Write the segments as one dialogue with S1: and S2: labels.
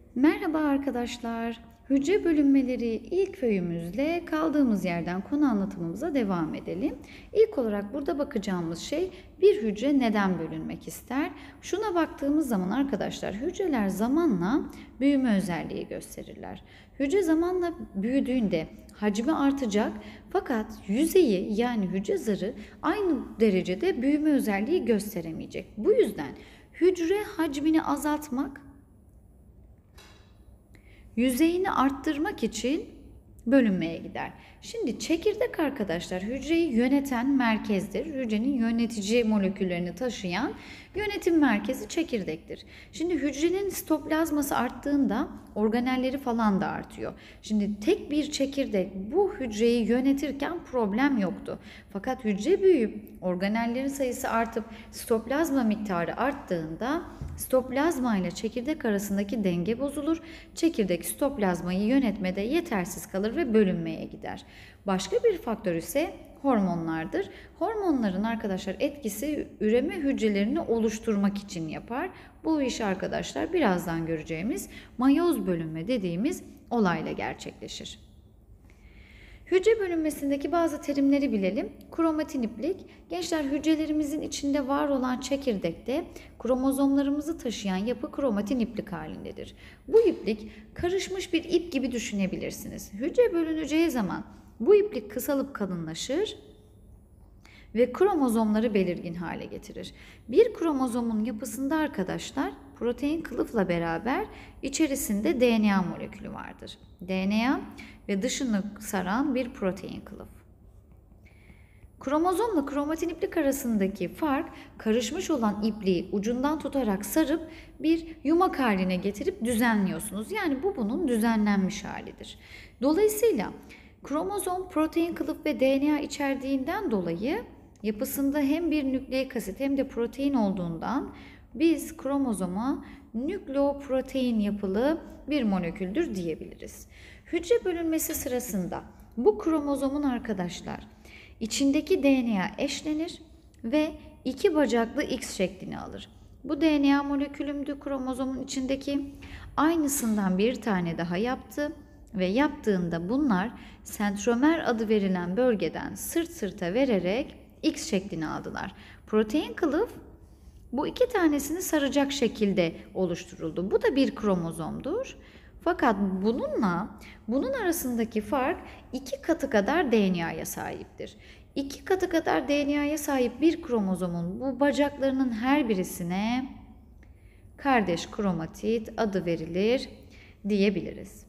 S1: Merhaba arkadaşlar. Hücre bölünmeleri ilk öğümüzle kaldığımız yerden konu anlatımımıza devam edelim. İlk olarak burada bakacağımız şey bir hücre neden bölünmek ister? Şuna baktığımız zaman arkadaşlar hücreler zamanla büyüme özelliği gösterirler. Hücre zamanla büyüdüğünde hacmi artacak fakat yüzeyi yani hücre zarı aynı derecede büyüme özelliği gösteremeyecek. Bu yüzden hücre hacmini azaltmak yüzeyini arttırmak için bölünmeye gider. Şimdi çekirdek arkadaşlar hücreyi yöneten merkezdir. Hücrenin yönetici moleküllerini taşıyan yönetim merkezi çekirdektir. Şimdi hücrenin sitoplazması arttığında organelleri falan da artıyor. Şimdi tek bir çekirdek bu hücreyi yönetirken problem yoktu. Fakat hücre büyüyüp organellerin sayısı artıp sitoplazma miktarı arttığında sitoplazma ile çekirdek arasındaki denge bozulur. Çekirdek sitoplazmayı yönetmede yetersiz kalır ve bölünmeye gider. Başka bir faktör ise hormonlardır. Hormonların arkadaşlar etkisi üreme hücrelerini oluşturmak için yapar. Bu iş arkadaşlar birazdan göreceğimiz mayoz bölünme dediğimiz olayla gerçekleşir. Hücre bölünmesindeki bazı terimleri bilelim. Kromatin iplik, gençler hücrelerimizin içinde var olan çekirdekte kromozomlarımızı taşıyan yapı kromatin iplik halindedir. Bu iplik karışmış bir ip gibi düşünebilirsiniz. Hücre bölüneceği zaman bu iplik kısalıp kalınlaşır ve kromozomları belirgin hale getirir. Bir kromozomun yapısında arkadaşlar protein kılıfla beraber içerisinde DNA molekülü vardır. DNA ve dışını saran bir protein kılıf. Kromozomla kromatin iplik arasındaki fark karışmış olan ipliği ucundan tutarak sarıp bir yumak haline getirip düzenliyorsunuz. Yani bu bunun düzenlenmiş halidir. Dolayısıyla kromozom protein kılıf ve DNA içerdiğinden dolayı yapısında hem bir nükleik asit hem de protein olduğundan biz kromozoma nükleoprotein yapılı bir moleküldür diyebiliriz. Hücre bölünmesi sırasında bu kromozomun arkadaşlar içindeki DNA eşlenir ve iki bacaklı X şeklini alır. Bu DNA molekülümdü kromozomun içindeki. Aynısından bir tane daha yaptı ve yaptığında bunlar sentromer adı verilen bölgeden sırt sırta vererek X şeklini aldılar. Protein kılıf bu iki tanesini saracak şekilde oluşturuldu. Bu da bir kromozomdur. Fakat bunun arasındaki fark 2 katı kadar DNA'ya sahiptir. 2 katı kadar DNA'ya sahip bir kromozomun bu bacaklarının her birisine kardeş kromatit adı verilir diyebiliriz.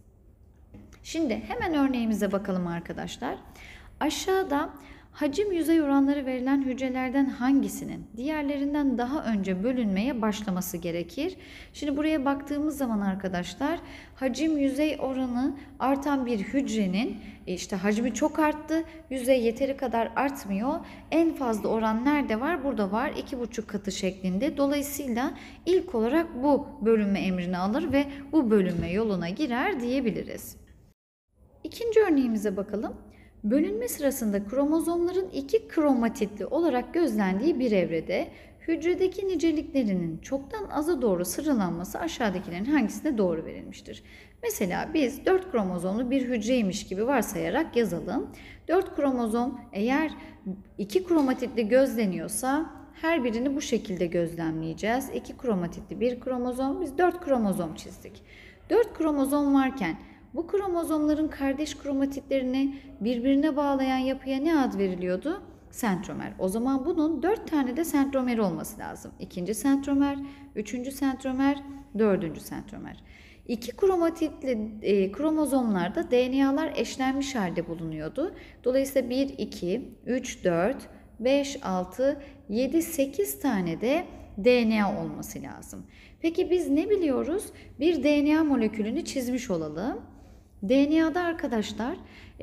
S1: Şimdi hemen örneğimize bakalım arkadaşlar. Aşağıda hacim yüzey oranları verilen hücrelerden hangisinin diğerlerinden daha önce bölünmeye başlaması gerekir? Şimdi buraya baktığımız zaman arkadaşlar hacim yüzey oranı artan bir hücrenin işte hacmi çok arttı, yüzey yeteri kadar artmıyor. En fazla oran nerede var? Burada var 2,5 katı şeklinde. Dolayısıyla ilk olarak bu bölünme emrini alır ve bu bölünme yoluna girer diyebiliriz. İkinci örneğimize bakalım. Bölünme sırasında kromozomların 2 kromatitli olarak gözlendiği bir evrede hücredeki niceliklerinin çoktan aza doğru sıralanması aşağıdakilerin hangisine doğru verilmiştir? Mesela biz 4 kromozomlu bir hücreymiş gibi varsayarak yazalım. 4 kromozom eğer 2 kromatitli gözleniyorsa her birini bu şekilde gözlemleyeceğiz. 2 kromatitli bir kromozom, biz 4 kromozom çizdik. 4 kromozom varken bu kromozomların kardeş kromatitlerini birbirine bağlayan yapıya ne ad veriliyordu? Sentromer. O zaman bunun 4 tane de sentromeri olması lazım. İkinci sentromer, üçüncü sentromer, dördüncü sentromer. 2 kromatitli kromozomlarda DNA'lar eşlenmiş halde bulunuyordu. Dolayısıyla 1, 2, 3, 4, 5, 6, 7, 8 tane de DNA olması lazım. Peki biz ne biliyoruz? Bir DNA molekülünü çizmiş olalım. DNA'da arkadaşlar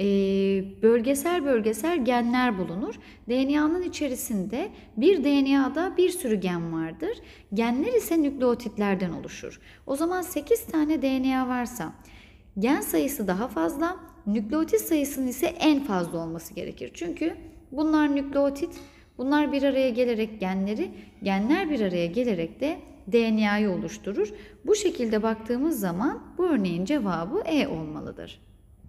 S1: bölgesel genler bulunur. DNA'nın içerisinde bir DNA'da bir sürü gen vardır. Genler ise nükleotitlerden oluşur. O zaman 8 tane DNA varsa gen sayısı daha fazla, nükleotit sayısının ise en fazla olması gerekir. Çünkü bunlar nükleotit, bunlar bir araya gelerek genler bir araya gelerek de DNA'yı oluşturur. Bu şekilde baktığımız zaman bu örneğin cevabı E olmalıdır.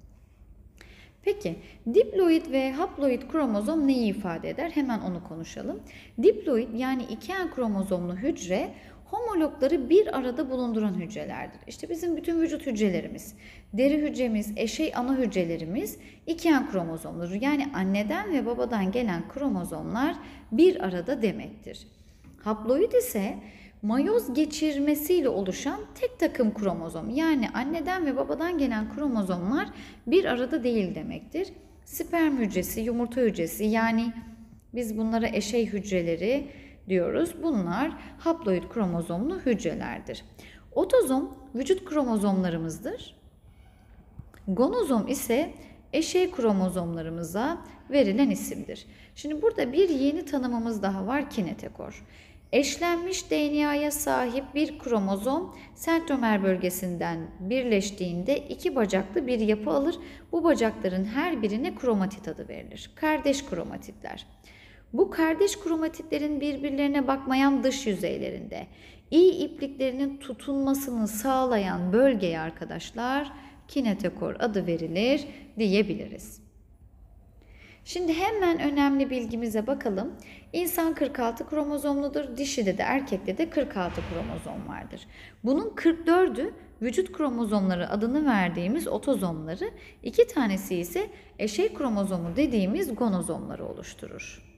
S1: Peki diploid ve haploid kromozom neyi ifade eder? Hemen onu konuşalım. Diploid yani 2N kromozomlu hücre homologları bir arada bulunduran hücrelerdir. İşte bizim bütün vücut hücrelerimiz, deri hücremiz, eşey ana hücrelerimiz 2N kromozomludur. Yani anneden ve babadan gelen kromozomlar bir arada demektir. Haploid ise mayoz geçirmesiyle oluşan tek takım kromozom. Yani anneden ve babadan gelen kromozomlar bir arada değil demektir. Sperm hücresi, yumurta hücresi yani biz bunlara eşey hücreleri diyoruz. Bunlar haploid kromozomlu hücrelerdir. Otozom vücut kromozomlarımızdır. Gonozom ise eşey kromozomlarımıza verilen isimdir. Şimdi burada bir yeni tanımımız daha var, kinetekor. Eşlenmiş DNA'ya sahip bir kromozom sentromer bölgesinden birleştiğinde iki bacaklı bir yapı alır. Bu bacakların her birine kromatit adı verilir. Kardeş kromatitler. Bu kardeş kromatitlerin birbirlerine bakmayan dış yüzeylerinde iyi ipliklerinin tutunmasını sağlayan bölgeye arkadaşlar kinetekor adı verilir diyebiliriz. Şimdi hemen önemli bilgimize bakalım. İnsan 46 kromozomludur. Dişide de erkekte de 46 kromozom vardır. Bunun 44'ü vücut kromozomları adını verdiğimiz otozomları, 2 tanesi ise eşey kromozomu dediğimiz gonozomları oluşturur.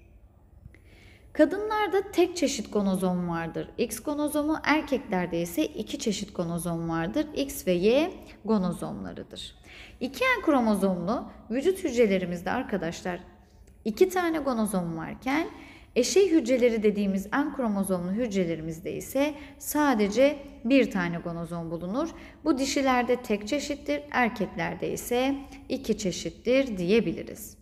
S1: Kadınlarda tek çeşit gonozom vardır. X gonozomu, erkeklerde ise 2 çeşit gonozom vardır. X ve Y gonozomlarıdır. 2N kromozomlu vücut hücrelerimizde arkadaşlar 2 tane gonozom varken eşey hücreleri dediğimiz N kromozomlu hücrelerimizde ise sadece bir tane gonozom bulunur. Bu dişilerde tek çeşittir, erkeklerde ise 2 çeşittir diyebiliriz.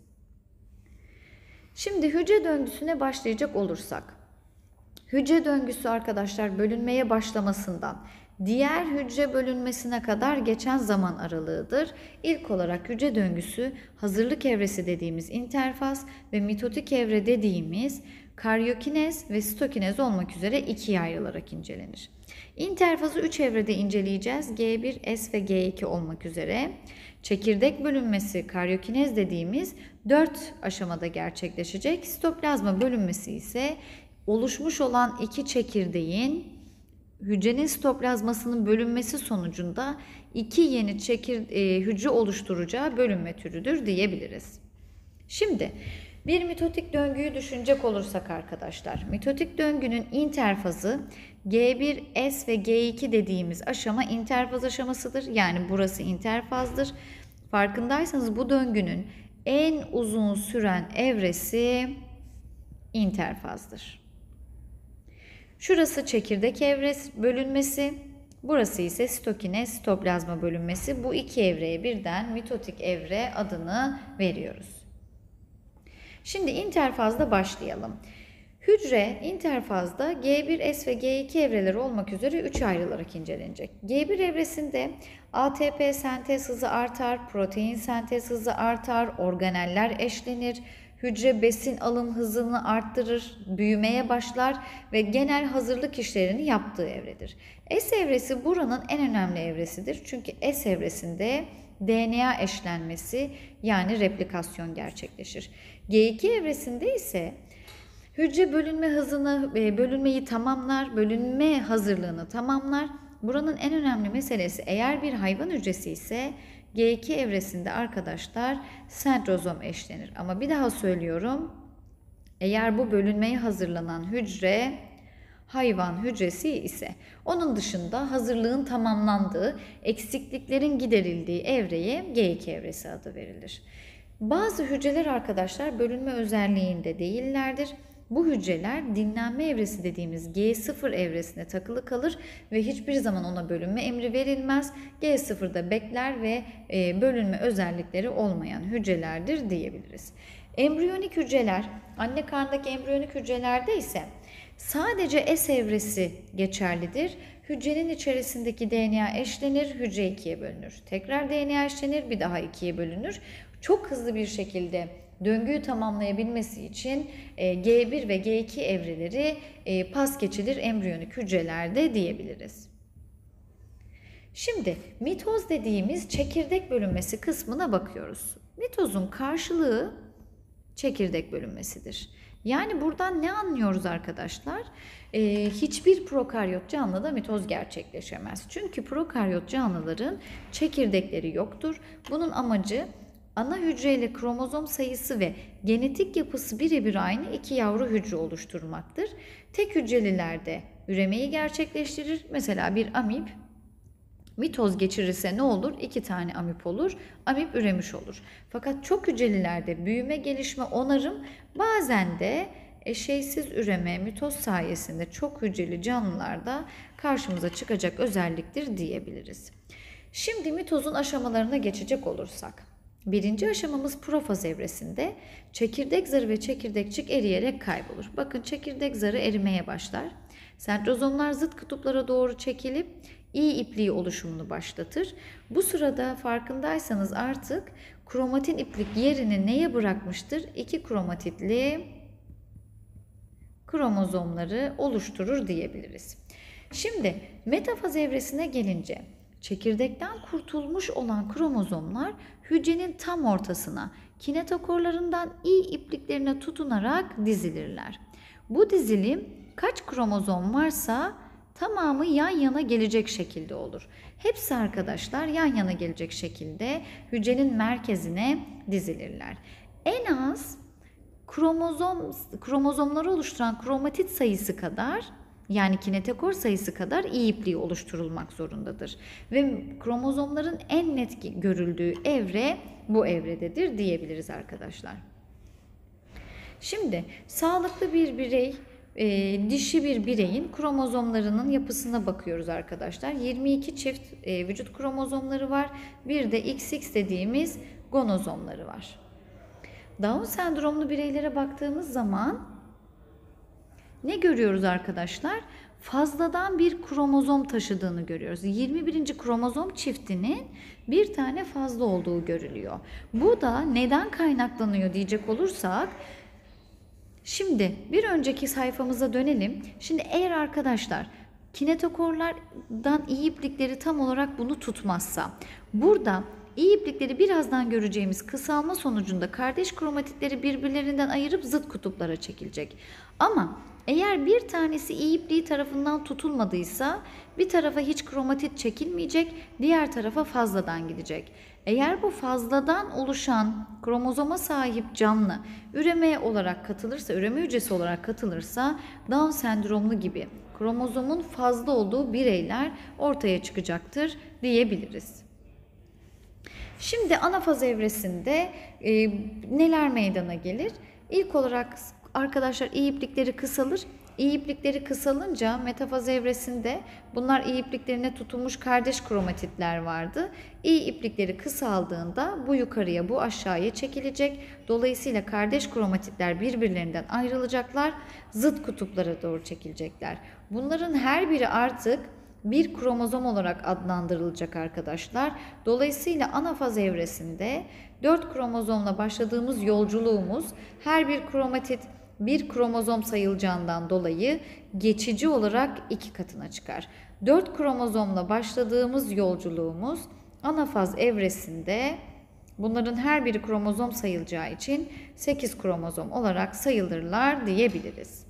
S1: Şimdi hücre döngüsüne başlayacak olursak, hücre döngüsü arkadaşlar bölünmeye başlamasından diğer hücre bölünmesine kadar geçen zaman aralığıdır. İlk olarak hücre döngüsü hazırlık evresi dediğimiz interfaz ve mitotik evre dediğimiz karyokinez ve sitokinez olmak üzere ikiye ayrılarak incelenir. İnterfazı 3 evrede inceleyeceğiz. G1, S ve G2 olmak üzere. Çekirdek bölünmesi karyokinez dediğimiz 4 aşamada gerçekleşecek. Sitoplazma bölünmesi ise oluşmuş olan iki çekirdeğin hücrenin sitoplazmasının bölünmesi sonucunda iki yeni hücre oluşturacağı bölünme türüdür diyebiliriz. Şimdi bir mitotik döngüyü düşünecek olursak arkadaşlar, mitotik döngünün interfazı G1, S ve G2 dediğimiz aşama interfaz aşamasıdır. Yani burası interfazdır. Farkındaysanız bu döngünün en uzun süren evresi interfazdır. Şurası çekirdek evresi bölünmesi, burası ise sitokinez, sitoplazma bölünmesi. Bu iki evreye birden mitotik evre adını veriyoruz. Şimdi interfazda başlayalım. Hücre interfazda G1, S ve G2 evreleri olmak üzere 3 ayrılarak incelenecek. G1 evresinde ATP sentez hızı artar, protein sentez hızı artar, organeller eşlenir, hücre besin alım hızını arttırır, büyümeye başlar ve genel hazırlık işlerini yaptığı evredir. S evresi buranın en önemli evresidir. Çünkü S evresinde DNA eşlenmesi yani replikasyon gerçekleşir. G2 evresinde ise hücre bölünmeyi tamamlar, bölünme hazırlığını tamamlar. Buranın en önemli meselesi eğer bir hayvan hücresi ise G2 evresinde arkadaşlar sentrozom eşlenir. Ama bir daha söylüyorum. Eğer bu bölünmeye hazırlanan hücre hayvan hücresi ise onun dışında hazırlığın tamamlandığı, eksikliklerin giderildiği evreye G2 evresi adı verilir. Bazı hücreler arkadaşlar bölünme özelliğinde değillerdir. Bu hücreler dinlenme evresi dediğimiz G0 evresine takılı kalır ve hiçbir zaman ona bölünme emri verilmez. G0'da bekler ve bölünme özellikleri olmayan hücrelerdir diyebiliriz. Embriyonik hücreler, anne karnındaki embriyonik hücrelerde ise sadece S evresi geçerlidir. Hücrenin içerisindeki DNA eşlenir, hücre ikiye bölünür. Tekrar DNA eşlenir, bir daha ikiye bölünür. Çok hızlı bir şekilde döngüyü tamamlayabilmesi için G1 ve G2 evreleri pas geçilir embriyonik hücrelerde diyebiliriz. Şimdi mitoz dediğimiz çekirdek bölünmesi kısmına bakıyoruz. Mitozun karşılığı çekirdek bölünmesidir. Yani buradan ne anlıyoruz arkadaşlar? Hiçbir prokaryot canlıda mitoz gerçekleşemez. Çünkü prokaryot canlıların çekirdekleri yoktur. Bunun amacı ana hücreyle kromozom sayısı ve genetik yapısı birebir aynı iki yavru hücre oluşturmaktır. Tek hücrelilerde üremeyi gerçekleştirir. Mesela bir amip mitoz geçirirse ne olur? 2 tane amip olur. Amip üremiş olur. Fakat çok hücrelilerde büyüme, gelişme, onarım, bazen de eşeysiz üreme, mitoz sayesinde çok hücreli canlılarda karşımıza çıkacak özelliktir diyebiliriz. Şimdi mitozun aşamalarına geçecek olursak. Birinci aşamamız profaz evresinde çekirdek zarı ve çekirdekçik eriyerek kaybolur. Bakın çekirdek zarı erimeye başlar. Sentrozomlar zıt kutuplara doğru çekilip İ ipliği oluşumunu başlatır. Bu sırada farkındaysanız artık kromatin iplik yerini neye bırakmıştır? 2 kromatitli kromozomları oluşturur diyebiliriz. Şimdi metafaz evresine gelince çekirdekten kurtulmuş olan kromozomlar hücrenin tam ortasına kinetokorlarından İ ipliklerine tutunarak dizilirler. Bu dizilim kaç kromozom varsa tamamı yan yana gelecek şekilde olur. Hepsi arkadaşlar yan yana gelecek şekilde hücrenin merkezine dizilirler. En az kromozomları oluşturan kromatit sayısı kadar, yani kinetokor sayısı kadar İ ipliği oluşturulmak zorundadır. Ve kromozomların en net görüldüğü evre bu evrededir diyebiliriz arkadaşlar. Şimdi sağlıklı bir birey, dişi bir bireyin kromozomlarının yapısına bakıyoruz arkadaşlar. 22 çift vücut kromozomları var. Bir de XX dediğimiz gonozomları var. Down sendromlu bireylere baktığımız zaman ne görüyoruz arkadaşlar? Fazladan bir kromozom taşıdığını görüyoruz. 21. kromozom çiftinin bir tane fazla olduğu görülüyor. Bu da neden kaynaklanıyor diyecek olursak, şimdi bir önceki sayfamıza dönelim. Şimdi eğer arkadaşlar kinetokorlardan İ iplikleri tam olarak bunu tutmazsa, burada İ iplikleri birazdan göreceğimiz kısalma sonucunda kardeş kromatitleri birbirlerinden ayırıp zıt kutuplara çekilecek. Ama eğer bir tanesi İ ipliği tarafından tutulmadıysa bir tarafa hiç kromatit çekilmeyecek, diğer tarafa fazladan gidecek. Eğer bu fazladan oluşan kromozoma sahip canlı üreme olarak katılırsa, üreme hücresi olarak katılırsa Down sendromlu gibi kromozomun fazla olduğu bireyler ortaya çıkacaktır diyebiliriz. Şimdi anafaz evresinde neler meydana gelir? İlk olarak arkadaşlar İ iplikleri kısalır. İ iplikleri kısalınca metafaz evresinde bunlar İ ipliklerine tutulmuş kardeş kromatitler vardı. İ iplikleri kısaldığında bu yukarıya bu aşağıya çekilecek. Dolayısıyla kardeş kromatitler birbirlerinden ayrılacaklar. Zıt kutuplara doğru çekilecekler. Bunların her biri artık bir kromozom olarak adlandırılacak arkadaşlar. Dolayısıyla anafaz evresinde 4 kromozomla başladığımız yolculuğumuz her bir kromatit bir kromozom sayılacağından dolayı geçici olarak 2 katına çıkar. 4 kromozomla başladığımız yolculuğumuz anafaz evresinde bunların her biri kromozom sayılacağı için 8 kromozom olarak sayılırlar diyebiliriz.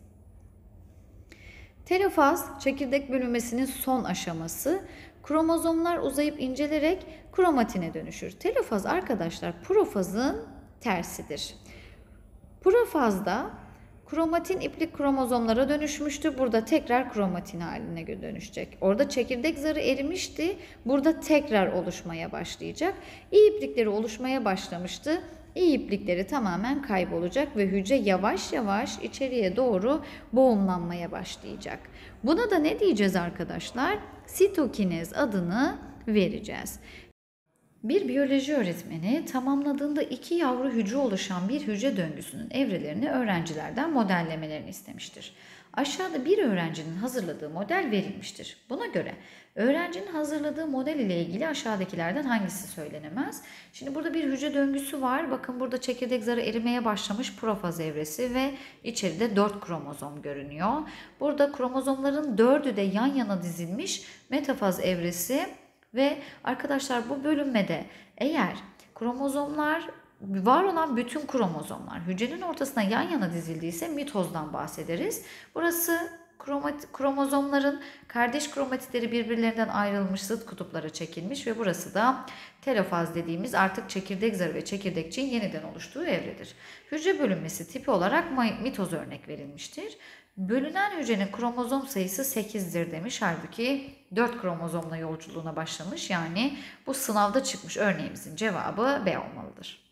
S1: Telofaz, çekirdek bölünmesinin son aşaması. Kromozomlar uzayıp incelerek kromatine dönüşür. Telofaz arkadaşlar profazın tersidir. Profazda kromatin iplik kromozomlara dönüşmüştü. Burada tekrar kromatin haline dönüşecek. Orada çekirdek zarı erimişti. Burada tekrar oluşmaya başlayacak. İ iplikleri oluşmaya başlamıştı. İ iplikleri tamamen kaybolacak ve hücre yavaş yavaş içeriye doğru boğumlanmaya başlayacak. Buna da ne diyeceğiz arkadaşlar? Sitokinez adını vereceğiz. Bir biyoloji öğretmeni tamamladığında 2 yavru hücre oluşan bir hücre döngüsünün evrelerini öğrencilerden modellemelerini istemiştir. Aşağıda bir öğrencinin hazırladığı model verilmiştir. Buna göre öğrencinin hazırladığı model ile ilgili aşağıdakilerden hangisi söylenemez? Şimdi burada bir hücre döngüsü var. Bakın burada çekirdek zarı erimeye başlamış, profaz evresi ve içeride 4 kromozom görünüyor. Burada kromozomların 4'ü de yan yana dizilmiş, metafaz evresi. Ve arkadaşlar bu bölünmede eğer kromozomlar, var olan bütün kromozomlar hücrenin ortasına yan yana dizildiyse mitozdan bahsederiz. Burası kromozomların kardeş kromatitleri birbirlerinden ayrılmış, zıt kutuplara çekilmiş ve burası da telofaz dediğimiz artık çekirdek zarı ve çekirdekçiğin yeniden oluştuğu evredir. Hücre bölünmesi tipi olarak mitoz örnek verilmiştir. Bölünen hücrenin kromozom sayısı 8'dir demiş. Halbuki 4 kromozomla yolculuğuna başlamış. Yani bu sınavda çıkmış örneğimizin cevabı B olmalıdır.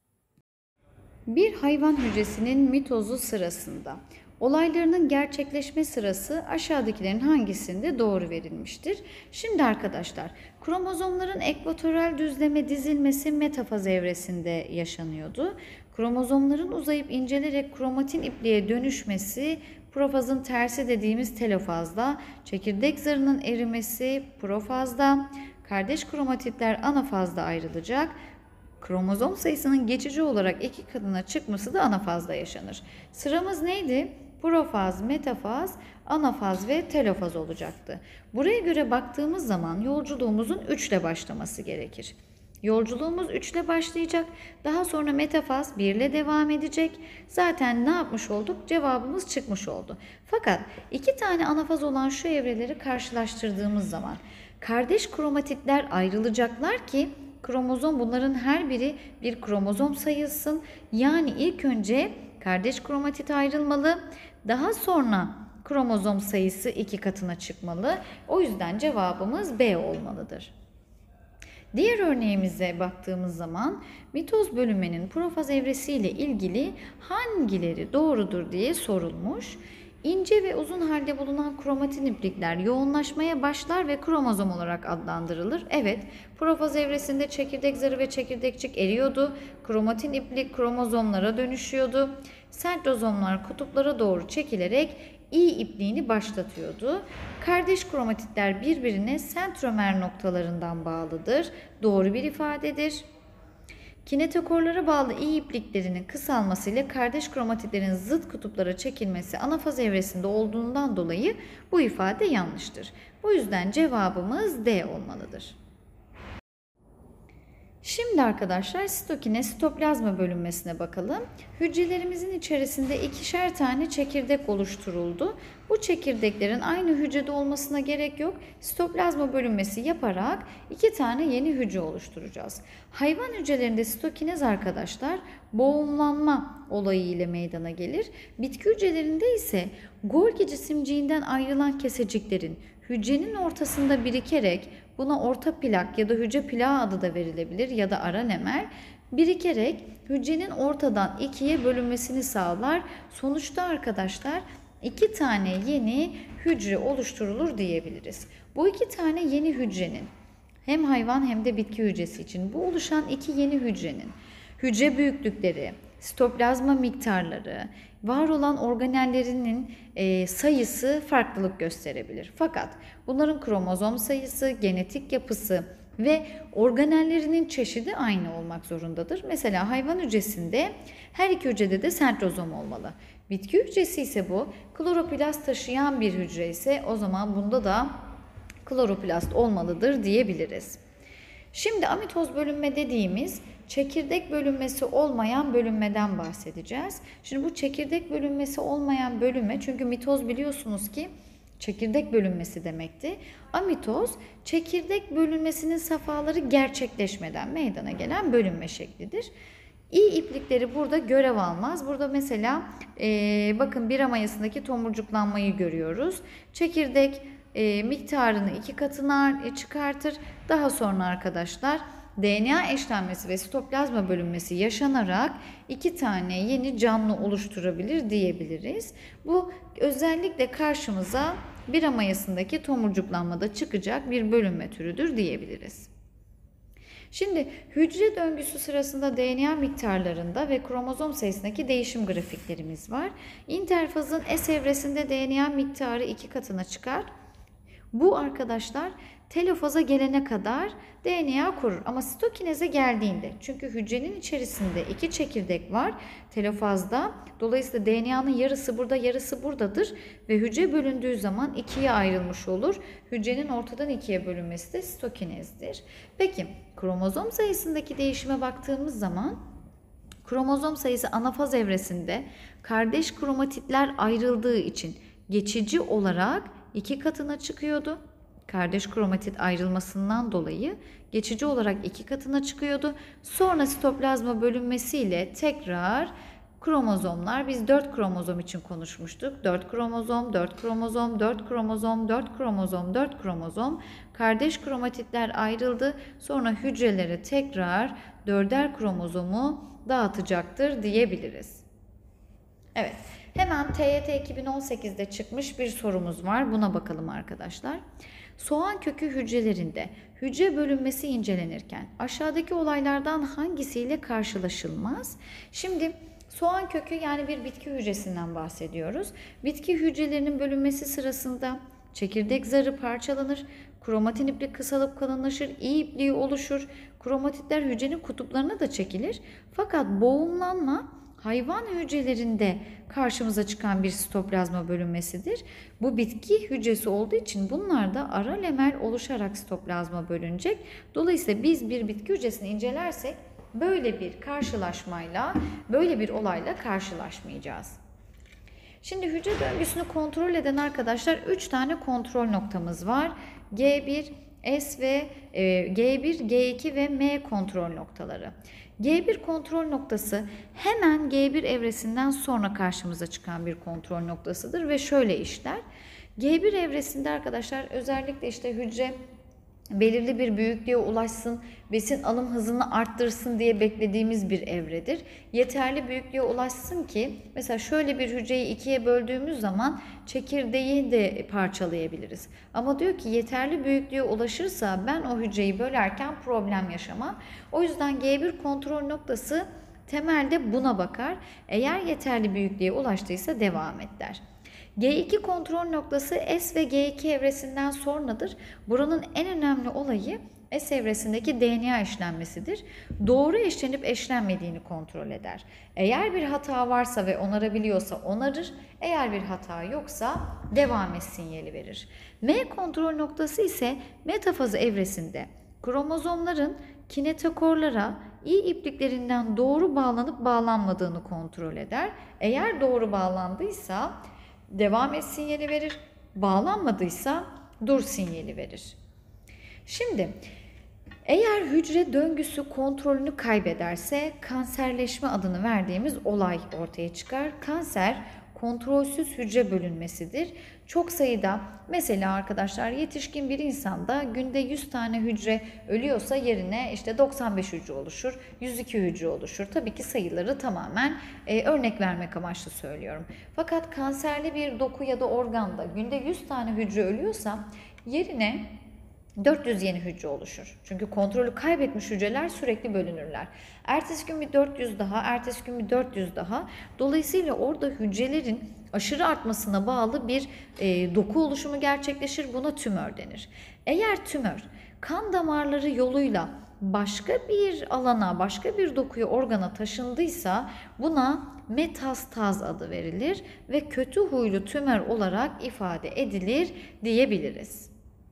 S1: Bir hayvan hücresinin mitozu sırasında olaylarının gerçekleşme sırası aşağıdakilerin hangisinde doğru verilmiştir? Şimdi arkadaşlar, kromozomların ekvatoral düzleme dizilmesi metafaz evresinde yaşanıyordu. Kromozomların uzayıp incelerek kromatin ipliğe dönüşmesi profazın tersi dediğimiz telofazda, çekirdek zarının erimesi profazda, kardeş kromatitler anafazda ayrılacak. Kromozom sayısının geçici olarak 2 katına çıkması da anafazda yaşanır. Sıramız neydi? Profaz, metafaz, anafaz ve telofaz olacaktı. Buraya göre baktığımız zaman yolculuğumuzun 3 ile başlaması gerekir. Yolculuğumuz 3 ile başlayacak. Daha sonra metafaz 1 ile devam edecek. Zaten ne yapmış olduk? Cevabımız çıkmış oldu. Fakat 2 tane anafaz olan şu evreleri karşılaştırdığımız zaman kardeş kromatitler ayrılacaklar ki kromozom, bunların her biri bir kromozom sayılsın. Yani ilk önce kardeş kromatit ayrılmalı. Daha sonra kromozom sayısı 2 katına çıkmalı. O yüzden cevabımız B olmalıdır. Diğer örneğimize baktığımız zaman mitoz bölünmenin profaz evresiyle ilgili hangileri doğrudur diye sorulmuş. İnce ve uzun halde bulunan kromatin iplikler yoğunlaşmaya başlar ve kromozom olarak adlandırılır. Evet, profaz evresinde çekirdek zarı ve çekirdekçik eriyordu. Kromatin iplik kromozomlara dönüşüyordu. Sentrozomlar kutuplara doğru çekilerek İ ipliğini başlatıyordu. Kardeş kromatitler birbirine sentromer noktalarından bağlıdır. Doğru bir ifadedir. Kinetokorlara bağlı İ ipliklerinin kısalmasıyla kardeş kromatitlerin zıt kutuplara çekilmesi anafaz evresinde olduğundan dolayı bu ifade yanlıştır. Bu yüzden cevabımız D olmalıdır. Şimdi arkadaşlar sitokine, sitoplazma bölünmesine bakalım. Hücrelerimizin içerisinde 2'şer tane çekirdek oluşturuldu. Bu çekirdeklerin aynı hücrede olmasına gerek yok. Sitoplazma bölünmesi yaparak 2 tane yeni hücre oluşturacağız. Hayvan hücrelerinde sitokinez arkadaşlar boğumlanma olayı ile meydana gelir. Bitki hücrelerinde ise Golgi cisimciğinden ayrılan keseciklerin hücrenin ortasında birikerek, buna orta plak ya da hücre plağı adı da verilebilir ya da aranemer, birikerek hücrenin ortadan 2'ye bölünmesini sağlar. Sonuçta arkadaşlar 2 tane yeni hücre oluşturulur diyebiliriz. Bu 2 tane yeni hücrenin hem hayvan hem de bitki hücresi için bu oluşan 2 yeni hücrenin hücre büyüklükleri, sitoplazma miktarları, var olan organellerinin sayısı farklılık gösterebilir. Fakat bunların kromozom sayısı, genetik yapısı ve organellerinin çeşidi aynı olmak zorundadır. Mesela hayvan hücresinde her iki hücrede de sentrozom olmalı. Bitki hücresi ise bu. Kloroplast taşıyan bir hücre ise o zaman bunda da kloroplast olmalıdır diyebiliriz. Şimdi amitoz bölünme dediğimiz çekirdek bölünmesi olmayan bölünmeden bahsedeceğiz. Şimdi bu çekirdek bölünmesi olmayan bölünme, çünkü mitoz biliyorsunuz ki çekirdek bölünmesi demekti. Amitoz çekirdek bölünmesinin safhaları gerçekleşmeden meydana gelen bölünme şeklidir. İ iplikleri burada görev almaz. Burada mesela bakın bira mayasındaki tomurcuklanmayı görüyoruz. Çekirdek miktarını 2 katına çıkartır. Daha sonra arkadaşlar DNA eşlenmesi ve sitoplazma bölünmesi yaşanarak 2 tane yeni canlı oluşturabilir diyebiliriz. Bu özellikle karşımıza bira mayasındaki tomurcuklanmada çıkacak bir bölünme türüdür diyebiliriz. Şimdi hücre döngüsü sırasında DNA miktarlarında ve kromozom sayısındaki değişim grafiklerimiz var. İnterfazın S evresinde DNA miktarı 2 katına çıkar. Bu arkadaşlar telofaza gelene kadar DNA korur. Ama sitokineze geldiğinde, çünkü hücrenin içerisinde 2 çekirdek var telofazda. Dolayısıyla DNA'nın yarısı burada, yarısı buradadır ve hücre bölündüğü zaman 2'ye ayrılmış olur. Hücrenin ortadan 2'ye bölünmesi de sitokinezdir. Peki kromozom sayısındaki değişime baktığımız zaman kromozom sayısı anafaz evresinde kardeş kromatitler ayrıldığı için geçici olarak 2 katına çıkıyordu. Kardeş kromatit ayrılmasından dolayı geçici olarak 2 katına çıkıyordu. Sonra sitoplazma bölünmesiyle tekrar kromozomlar, biz 4 kromozom için konuşmuştuk. 4 kromozom, 4 kromozom, 4 kromozom, 4 kromozom, 4 kromozom. Kardeş kromatitler ayrıldı. Sonra hücrelere tekrar 4'er kromozomu dağıtacaktır diyebiliriz. Evet. Hemen TYT 2018'de çıkmış bir sorumuz var. Buna bakalım arkadaşlar. Soğan kökü hücrelerinde hücre bölünmesi incelenirken aşağıdaki olaylardan hangisiyle karşılaşılmaz? Şimdi soğan kökü, yani bir bitki hücresinden bahsediyoruz. Bitki hücrelerinin bölünmesi sırasında çekirdek zarı parçalanır, kromatin iplik kısalıp kalınlaşır, İ ipliği oluşur, kromatitler hücrenin kutuplarına da çekilir. Fakat boğumlanma hayvan hücrelerinde karşımıza çıkan bir sitoplazma bölünmesidir. Bu bitki hücresi olduğu için bunlar da ara lemel oluşarak sitoplazma bölünecek. Dolayısıyla biz bir bitki hücresini incelersek böyle bir karşılaşmayla, böyle bir olayla karşılaşmayacağız. Şimdi hücre döngüsünü kontrol eden arkadaşlar 3 tane kontrol noktamız var. G1, S ve G1, G2 ve M kontrol noktaları. G1 kontrol noktası hemen G1 evresinden sonra karşımıza çıkan bir kontrol noktasıdır ve şöyle işler. G1 evresinde arkadaşlar özellikle işte hücre belirli bir büyüklüğe ulaşsın, besin alım hızını arttırsın diye beklediğimiz bir evredir. Yeterli büyüklüğe ulaşsın ki mesela şöyle bir hücreyi ikiye böldüğümüz zaman çekirdeği de parçalayabiliriz. Ama diyor ki yeterli büyüklüğe ulaşırsa ben o hücreyi bölerken problem yaşamam. O yüzden G1 kontrol noktası temelde buna bakar. Eğer yeterli büyüklüğe ulaştıysa devam et der. G2 kontrol noktası S ve G2 evresinden sonradır. Buranın en önemli olayı S evresindeki DNA eşlenmesidir. Doğru eşlenip eşlenmediğini kontrol eder. Eğer bir hata varsa ve onarabiliyorsa onarır. Eğer bir hata yoksa devam et sinyali verir. M kontrol noktası ise metafazı evresinde kromozomların kinetokorlara İ ipliklerinden doğru bağlanıp bağlanmadığını kontrol eder. Eğer doğru bağlandıysa devam et sinyali verir. Bağlanmadıysa dur sinyali verir. Şimdi eğer hücre döngüsü kontrolünü kaybederse kanserleşme adını verdiğimiz olay ortaya çıkar. Kanser kontrolsüz hücre bölünmesidir. Çok sayıda mesela arkadaşlar yetişkin bir insanda günde 100 tane hücre ölüyorsa yerine işte 95 hücre oluşur, 102 hücre oluşur. Tabii ki sayıları tamamen örnek vermek amaçlı söylüyorum. Fakat kanserli bir doku ya da organda günde 100 tane hücre ölüyorsa yerine 400 yeni hücre oluşur. Çünkü kontrolü kaybetmiş hücreler sürekli bölünürler. Ertesi gün bir 400 daha, ertesi gün bir 400 daha. Dolayısıyla orada hücrelerin aşırı artmasına bağlı bir doku oluşumu gerçekleşir. Buna tümör denir. Eğer tümör kan damarları yoluyla başka bir alana, başka bir dokuya, organa taşındıysa buna metastaz adı verilir ve kötü huylu tümör olarak ifade edilir diyebiliriz.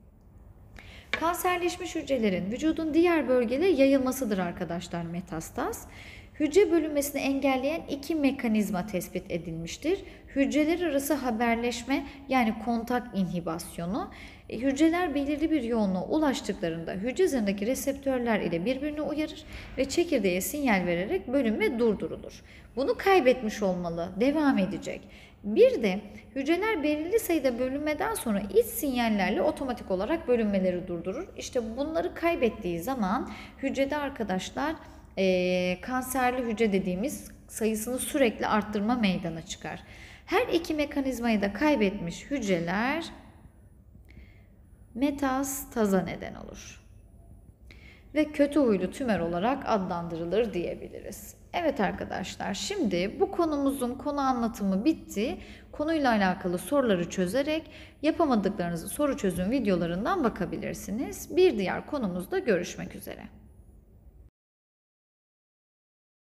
S1: Kanserleşmiş hücrelerin vücudun diğer bölgelere yayılmasıdır arkadaşlar metastaz. Hücre bölünmesini engelleyen 2 mekanizma tespit edilmiştir. Hücreler arası haberleşme yani kontak inhibasyonu. Hücreler belirli bir yoğunluğa ulaştıklarında hücre zarındaki reseptörler ile birbirini uyarır ve çekirdeğe sinyal vererek bölünme durdurulur. Bunu kaybetmiş olmalı, devam edecek. Bir de hücreler belirli sayıda bölünmeden sonra iç sinyallerle otomatik olarak bölünmeleri durdurur. İşte bunları kaybettiği zaman hücrede arkadaşlar kanserli hücre dediğimiz sayısını sürekli arttırma meydana çıkar. Her iki mekanizmayı da kaybetmiş hücreler metastaza neden olur. ve kötü huylu tümör olarak adlandırılır diyebiliriz. Evet arkadaşlar, şimdi bu konumuzun konu anlatımı bitti. Konuyla alakalı soruları çözerek yapamadıklarınızı soru çözüm videolarından bakabilirsiniz. Bir diğer konumuzda görüşmek üzere.